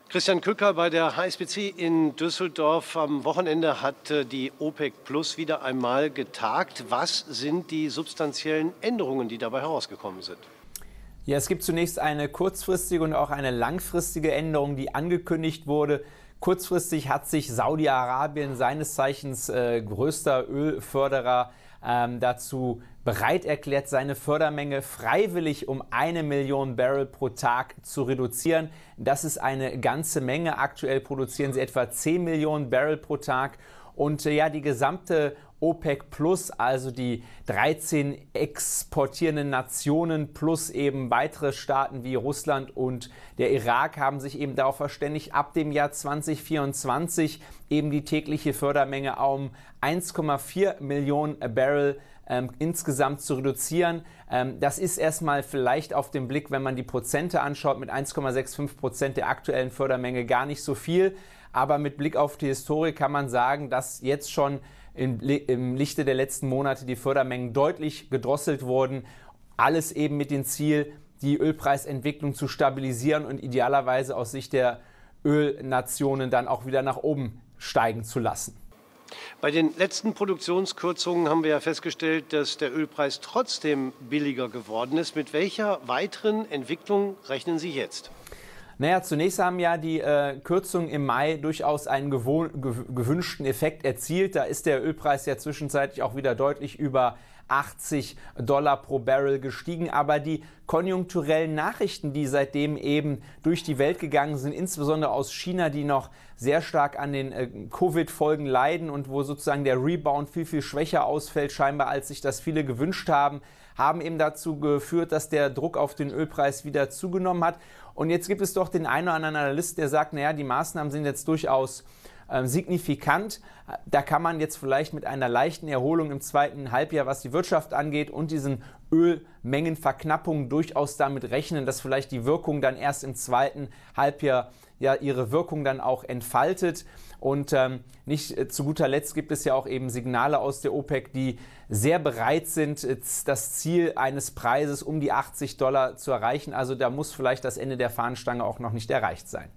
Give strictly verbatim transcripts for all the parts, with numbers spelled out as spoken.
Christian Kücker bei der H S B C in Düsseldorf. Am Wochenende hat die OPEC Plus wieder einmal getagt. Was sind die substanziellen Änderungen, die dabei herausgekommen sind? Ja, es gibt zunächst eine kurzfristige und auch eine langfristige Änderung, die angekündigt wurde. Kurzfristig hat sich Saudi-Arabien, seines Zeichens äh, größter Ölförderer, ähm, dazu bereit erklärt, seine Fördermenge freiwillig um eine Million Barrel pro Tag zu reduzieren. Das ist eine ganze Menge. Aktuell produzieren sie etwa zehn Millionen Barrel pro Tag. Und äh, ja, die gesamte OPEC Plus, also die dreizehn exportierenden Nationen plus eben weitere Staaten wie Russland und der Irak, haben sich eben darauf verständigt, ab dem Jahr zweitausendvierundzwanzig eben die tägliche Fördermenge um eins Komma vier Millionen Barrel ähm, insgesamt zu reduzieren. Ähm, das ist erstmal vielleicht auf den Blick, wenn man die Prozente anschaut, mit eins Komma fünfundsechzig Prozent der aktuellen Fördermenge gar nicht so viel. Aber mit Blick auf die Historie kann man sagen, dass jetzt schon im Lichte der letzten Monate die Fördermengen deutlich gedrosselt wurden. Alles eben mit dem Ziel, die Ölpreisentwicklung zu stabilisieren und idealerweise aus Sicht der Ölnationen dann auch wieder nach oben steigen zu lassen. Bei den letzten Produktionskürzungen haben wir ja festgestellt, dass der Ölpreis trotzdem billiger geworden ist. Mit welcher weiteren Entwicklung rechnen Sie jetzt? Naja, zunächst haben ja die äh, Kürzungen im Mai durchaus einen gewohn, gew gewünschten Effekt erzielt. Da ist der Ölpreis ja zwischenzeitlich auch wieder deutlich über achtzig Dollar pro Barrel gestiegen. Aber die konjunkturellen Nachrichten, die seitdem eben durch die Welt gegangen sind, insbesondere aus China, die noch sehr stark an den äh, Covid-Folgen leiden und wo sozusagen der Rebound viel, viel schwächer ausfällt, scheinbar als sich das viele gewünscht haben, haben eben dazu geführt, dass der Druck auf den Ölpreis wieder zugenommen hat. Und jetzt gibt es doch den einen oder anderen Analyst, der sagt, naja, die Maßnahmen sind jetzt durchaus äh, signifikant. Da kann man jetzt vielleicht mit einer leichten Erholung im zweiten Halbjahr, was die Wirtschaft angeht, und diesen Ölmengenverknappungen durchaus damit rechnen, dass vielleicht die Wirkung dann erst im zweiten Halbjahr ja ihre Wirkung dann auch entfaltet. Und ähm, nicht äh, zu guter Letzt gibt es ja auch eben Signale aus der OPEC, die sehr bereit sind, das Ziel eines Preises um die achtzig Dollar zu erreichen. Also da muss vielleicht das Ende der Fahnenstange auch noch nicht erreicht sein.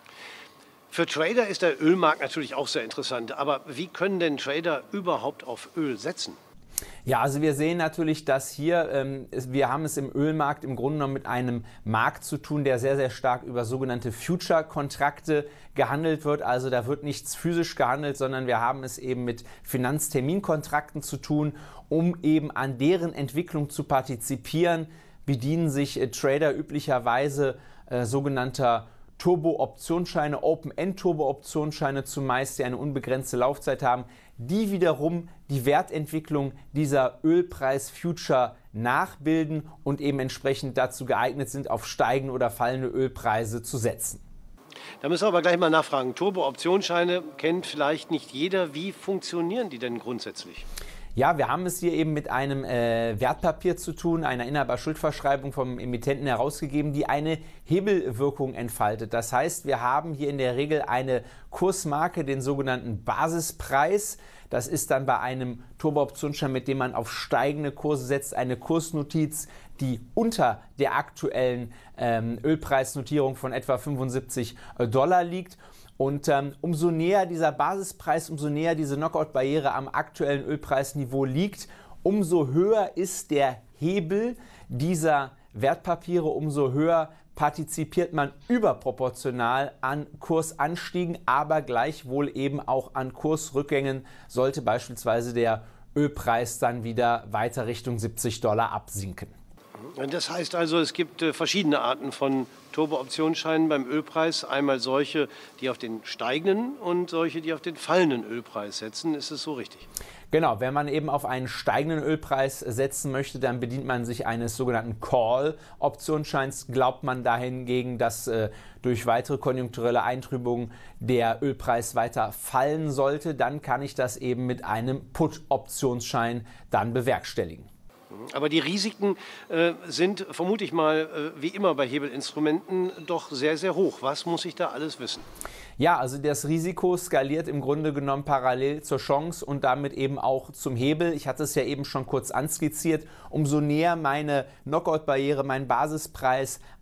Für Trader ist der Ölmarkt natürlich auch sehr interessant. Aber wie können denn Trader überhaupt auf Öl setzen? Ja, also wir sehen natürlich, dass hier, ähm, wir haben es im Ölmarkt im Grunde genommen mit einem Markt zu tun, der sehr, sehr stark über sogenannte Future-Kontrakte gehandelt wird. Also da wird nichts physisch gehandelt, sondern wir haben es eben mit Finanzterminkontrakten zu tun, um eben an deren Entwicklung zu partizipieren. Bedienen sich äh, Trader üblicherweise äh, sogenannter Turbo-Optionsscheine, Open-End-Turbo-Optionsscheine zumeist, die eine unbegrenzte Laufzeit haben, die wiederum die Wertentwicklung dieser Ölpreis-Future nachbilden und eben entsprechend dazu geeignet sind, auf steigende oder fallende Ölpreise zu setzen. Da müssen wir aber gleich mal nachfragen. Turbo-Optionsscheine kennt vielleicht nicht jeder. Wie funktionieren die denn grundsätzlich? Ja, wir haben es hier eben mit einem äh, Wertpapier zu tun, einer Inhaberschuldverschreibung vom Emittenten herausgegeben, die eine Hebelwirkung entfaltet. Das heißt, wir haben hier in der Regel eine Kursmarke, den sogenannten Basispreis. Das ist dann bei einem Turbo-Optionsschein, mit dem man auf steigende Kurse setzt, eine Kursnotiz, die unter der aktuellen ähm, Ölpreisnotierung von etwa fünfundsiebzig Dollar liegt. Und ähm, umso näher dieser Basispreis, umso näher diese Knockout-Barriere am aktuellen Ölpreisniveau liegt, umso höher ist der Hebel dieser Wertpapiere, umso höher partizipiert man überproportional an Kursanstiegen, aber gleichwohl eben auch an Kursrückgängen, sollte beispielsweise der Ölpreis dann wieder weiter Richtung siebzig Dollar absinken. Das heißt also, es gibt verschiedene Arten von Turbo-Optionsscheinen beim Ölpreis. Einmal solche, die auf den steigenden und solche, die auf den fallenden Ölpreis setzen. Ist es so richtig? Genau, wenn man eben auf einen steigenden Ölpreis setzen möchte, dann bedient man sich eines sogenannten Call-Optionsscheins. Glaubt man dahingegen, dass äh, durch weitere konjunkturelle Eintrübungen der Ölpreis weiter fallen sollte, dann kann ich das eben mit einem Put-Optionsschein dann bewerkstelligen. Aber die Risiken äh, sind, vermute ich mal, äh, wie immer bei Hebelinstrumenten doch sehr, sehr hoch. Was muss ich da alles wissen? Ja, also das Risiko skaliert im Grunde genommen parallel zur Chance und damit eben auch zum Hebel. Ich hatte es ja eben schon kurz anskizziert. Umso näher meine Knockout-Barriere, mein Basispreis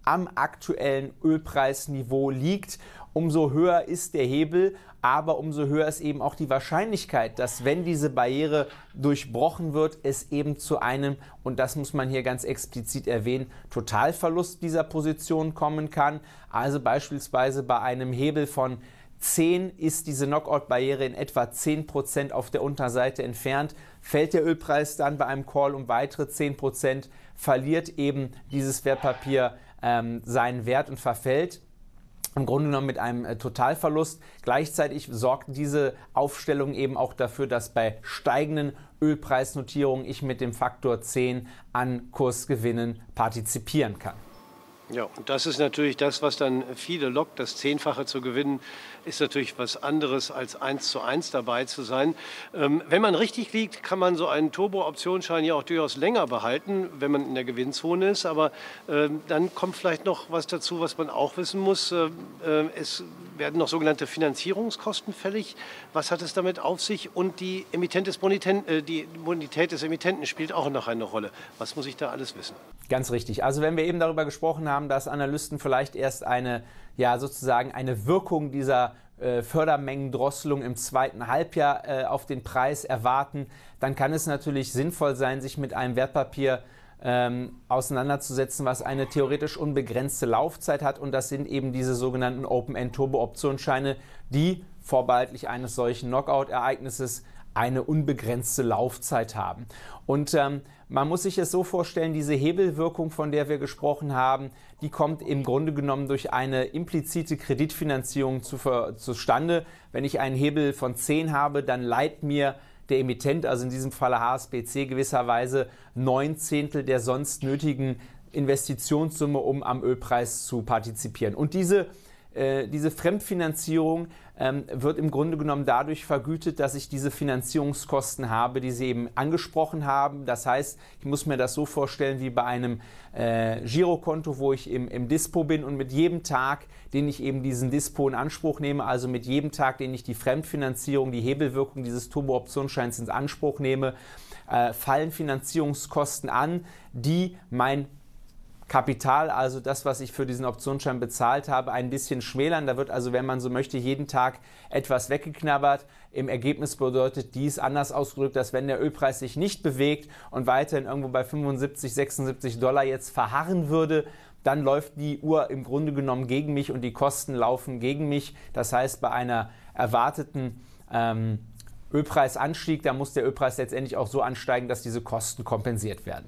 am aktuellen Ölpreisniveau liegt. Umso höher ist der Hebel, aber umso höher ist eben auch die Wahrscheinlichkeit, dass, wenn diese Barriere durchbrochen wird, es eben zu einem, und das muss man hier ganz explizit erwähnen, Totalverlust dieser Position kommen kann. Also beispielsweise bei einem Hebel von zehn ist diese Knockout-Barriere in etwa zehn Prozent auf der Unterseite entfernt. Fällt der Ölpreis dann bei einem Call um weitere zehn Prozent, verliert eben dieses Wertpapier ähm, seinen Wert und verfällt im Grunde genommen mit einem äh, Totalverlust. Gleichzeitig sorgt diese Aufstellung eben auch dafür, dass bei steigenden Ölpreisnotierungen ich mit dem Faktor zehn an Kursgewinnen partizipieren kann. Ja, und das ist natürlich das, was dann viele lockt. Das Zehnfache zu gewinnen, ist natürlich was anderes als eins zu eins dabei zu sein. Ähm, wenn man richtig liegt, kann man so einen Turbo-Optionsschein ja auch durchaus länger behalten, wenn man in der Gewinnzone ist. Aber ähm, dann kommt vielleicht noch was dazu, was man auch wissen muss. Äh, äh, es werden noch sogenannte Finanzierungskosten fällig. Was hat es damit auf sich? Und die, Emittent des Bonitenten, äh, die Bonität des Emittenten spielt auch noch eine Rolle. Was muss ich da alles wissen? Ganz richtig. Also wenn wir eben darüber gesprochen haben, dass Analysten vielleicht erst eine, ja, sozusagen eine Wirkung dieser äh, Fördermengendrosselung im zweiten Halbjahr äh, auf den Preis erwarten, dann kann es natürlich sinnvoll sein, sich mit einem Wertpapier ähm, auseinanderzusetzen, was eine theoretisch unbegrenzte Laufzeit hat. Und das sind eben diese sogenannten Open-End-Turbo-Optionsscheine, die vorbehaltlich eines solchen Knockout-Ereignisses eine unbegrenzte Laufzeit haben. Und ähm, man muss sich es so vorstellen, diese Hebelwirkung, von der wir gesprochen haben, die kommt im Grunde genommen durch eine implizite Kreditfinanzierung zu, zustande. Wenn ich einen Hebel von zehn habe, dann leiht mir der Emittent, also in diesem Falle H S B C, gewisserweise neun Zehntel der sonst nötigen Investitionssumme, um am Ölpreis zu partizipieren. Und diese Diese Fremdfinanzierung ähm, wird im Grunde genommen dadurch vergütet, dass ich diese Finanzierungskosten habe, die Sie eben angesprochen haben. Das heißt, ich muss mir das so vorstellen wie bei einem äh, Girokonto, wo ich im, im Dispo bin, und mit jedem Tag, den ich eben diesen Dispo in Anspruch nehme, also mit jedem Tag, den ich die Fremdfinanzierung, die Hebelwirkung dieses Turbo-Optionsscheins in Anspruch nehme, äh, fallen Finanzierungskosten an, die mein Kapital, also das, was ich für diesen Optionsschein bezahlt habe, ein bisschen schmälern. Da wird also, wenn man so möchte, jeden Tag etwas weggeknabbert. Im Ergebnis bedeutet dies, anders ausgedrückt, dass wenn der Ölpreis sich nicht bewegt und weiterhin irgendwo bei fünfundsiebzig, sechsundsiebzig Dollar jetzt verharren würde, dann läuft die Uhr im Grunde genommen gegen mich und die Kosten laufen gegen mich. Das heißt, bei einer erwarteten ähm, Ölpreisanstieg, da muss der Ölpreis letztendlich auch so ansteigen, dass diese Kosten kompensiert werden.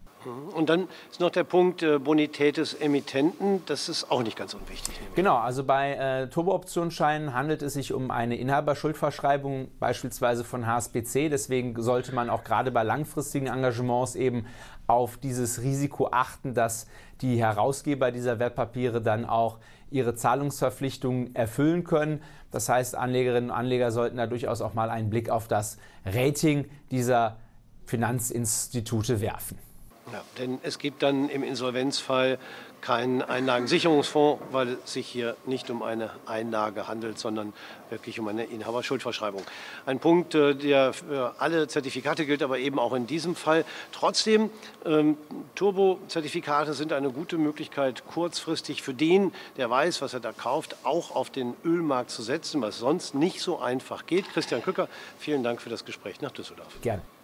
Und dann ist noch der Punkt äh, Bonität des Emittenten. Das ist auch nicht ganz unwichtig. Genau, also bei äh, Turbo-Optionsscheinen handelt es sich um eine Inhaberschuldverschreibung, beispielsweise von H S B C. Deswegen sollte man auch gerade bei langfristigen Engagements eben auf dieses Risiko achten, dass die Herausgeber dieser Wertpapiere dann auch ihre Zahlungsverpflichtungen erfüllen können. Das heißt, Anlegerinnen und Anleger sollten da durchaus auch mal einen Blick auf das Rating dieser Finanzinstitute werfen. Ja, denn es gibt dann im Insolvenzfall keinen Einlagensicherungsfonds, weil es sich hier nicht um eine Einlage handelt, sondern wirklich um eine Inhaberschuldverschreibung. Ein Punkt, der für alle Zertifikate gilt, aber eben auch in diesem Fall. Trotzdem, ähm, Turbo-Zertifikate sind eine gute Möglichkeit, kurzfristig für den, der weiß, was er da kauft, auch auf den Ölmarkt zu setzen, was sonst nicht so einfach geht. Christian Kücker, vielen Dank für das Gespräch nach Düsseldorf. Gerne.